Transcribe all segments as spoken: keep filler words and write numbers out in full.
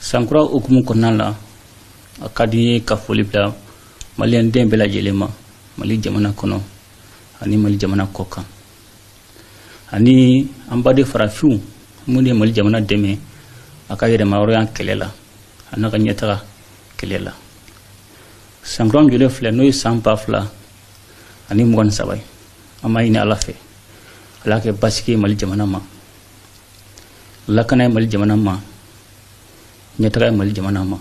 sankura ukumu kɔnɔna la a ka di ye ka foli bila maliyɛn den bɛɛ lajɛlen ma Mali jamana kɔnɔ ani Mali jamana kɔ kan ani an baden farafinw mun ye Mali jamana dɛmɛ a ka yɛrɛma hɔrɔnya kɛlɛ la a n'a ka ɲɛtaga kɛlɛ la. sankura min jɔlen filɛ n'o ye san ba fila ani mugan ni saba ye an b'a ɲini Ala fɛ Ala kɛ basigi ye Mali jamana ma, lakana ye Mali jamana ma, ɲɛtaga ye Mali jamana ma,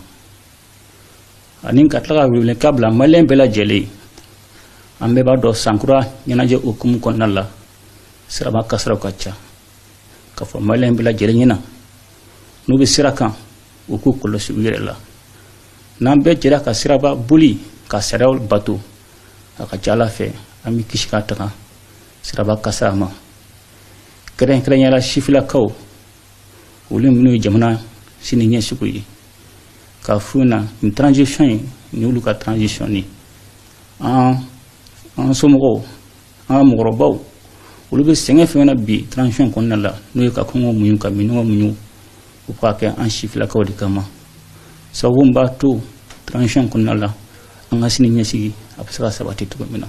ani ka tila ka welekan bila maliyɛn bɛɛ lajɛlen an bɛɛ b'a dɔn sankura ɲɛnajɛ hukumu kɔnɔna la siraba kasaraw ka ca ka fɔ maliyɛn bɛɛ lajɛlen ɲɛna n'u bɛ sira kan u k'u kɔlɔsi u yɛrɛ la. n'an bɛɛ jɛra ka siraba boli ka sariyaw bato a ka ca Ala fɛ an bɛ kisi ka taga siraba kasara ma. kɛrɛnkɛrɛnnenya la sifilakaw olu minnu ye jamana sini ɲɛsigiw ye ka f'u na nin transition ye ni olu ka transition ni an an somɔgɔw an mɔgɔkɔrɔbaw olu bɛ sɛgɛn fɛn na bi transition kɔnɔna la n'o ye ka kɔngɔ muɲu ka minɔgɔ muɲu u k'a kɛ an sifilakaw de kama. sababu min b'a to transition kɔnɔna la an ka sini ɲɛsigi a bɛ se ka sabati cogo min na.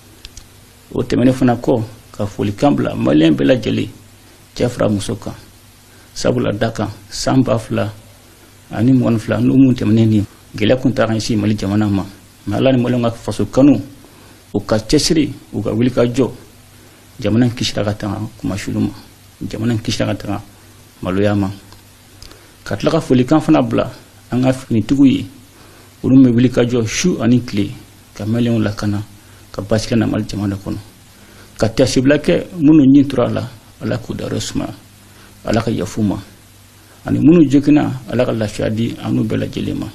o tɛmɛnen fana kɔ ka folikan bila maliyɛn bɛɛ lajɛlen cɛ fara muso kan sabula da kan san ba fila ani mugan ni fila n'u mun tɛmɛnen ni gɛlɛya kun taara ɲɛsin Mali jamana ma mais Ala ni maliyɛnw ka faso kanu u ka cɛsiri u ka wuli ka jɔ jamana kisira ka tanga kumasulu ma, jamana kisira ka tanga maloya ma. ka tila ka folikan fana bila an ka finitigiw ye olu bɛ wuli ka jɔ su ani tile ka maliyɛnw lakana ka basigi na Mali jamana kɔnɔ ka tasibila kɛ minnu ɲin tora la Ala k'u dayɔrɔ sumaya Ala ka yafu ma ani minnu joginna Ala ka lafiya di an n'u bɛɛ lajɛlen ma.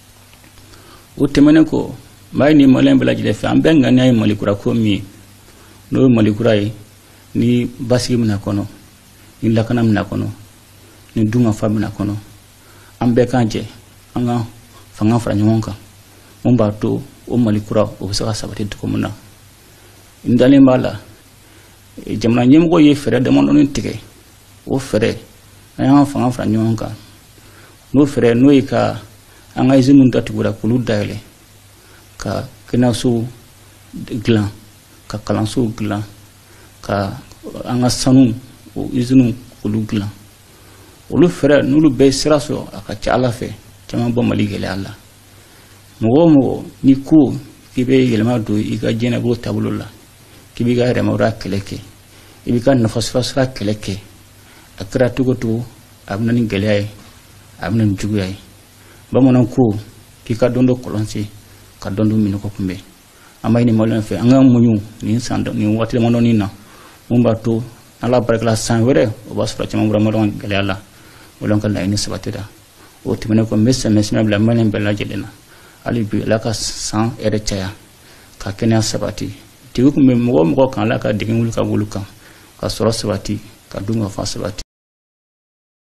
o tɛmɛnen kɔ maa ye ni maliyɛn bɛɛ lajɛlen fɛ an bɛɛ ŋaniya ye malikura ko min ye n'o ye malikura ye ni basigi mina kɔnɔ ni lakana mina kɔnɔ ni dungafa mina kɔnɔ an bɛɛ kan jɛ an ka fanga fara ɲɔgɔn kan mun b'a to o malikura o bɛ se ka sabati cogo min na. n dalen b'a la jamana ɲɛmɔgɔ ye fɛɛrɛ damadɔni tigɛ o fɛɛrɛ an y'an fanga fara ɲɔgɔn kan n'o fɛɛrɛ n'o ye ka an ka iziniw datugura k'olu dayɛlɛ ka kɛnɛyasow dilan ka kalansow dilan ka an ka sanu o iziniw k'olu dilan. olu fɛɛrɛ n'olu bɛɛ sira sɔrɔ a ka ca Ala fɛ caman bɔ Mali gɛlɛya la. mɔgɔ o mɔgɔ ni ko k'i bɛ yɛlɛma don i ka diɲɛnatigɛ taabolo la k'i b'i ka yɛrɛmahɔrɔnya kɛlɛ kɛ i b'i ka nafasɔrɔsira kɛlɛ kɛ a kɛra cogo cogo a bɛ na ni gɛlɛya ye a bɛ na ni juguya ye. bamanan ko k'i ka dɔn dɔ kɔlɔnse ka dɔn dɔ minɔgɔ kunbɛn. an b'a ɲini maliyɛnw fɛ an ka muɲu nin san nin waati damadɔni na mun b'a to Ala barikala san wɛrɛ o b'a sɔrɔ caman bɔra maliyɛnw gɛlɛya la wala ka laɲini sabatira. o tɛmɛnen kɔ n bɛ sɛmɛsɛmɛ bila maliyɛn bɛɛ lajɛlen na hali bi Ala ka san yɛrɛ caya ka kɛnɛya sabati. tigi kun bɛ mɔgɔ o mɔgɔ kan Ala ka dingɛ wuli ka bolo kan ka sɔrɔ sabati ka dunkafa sabati.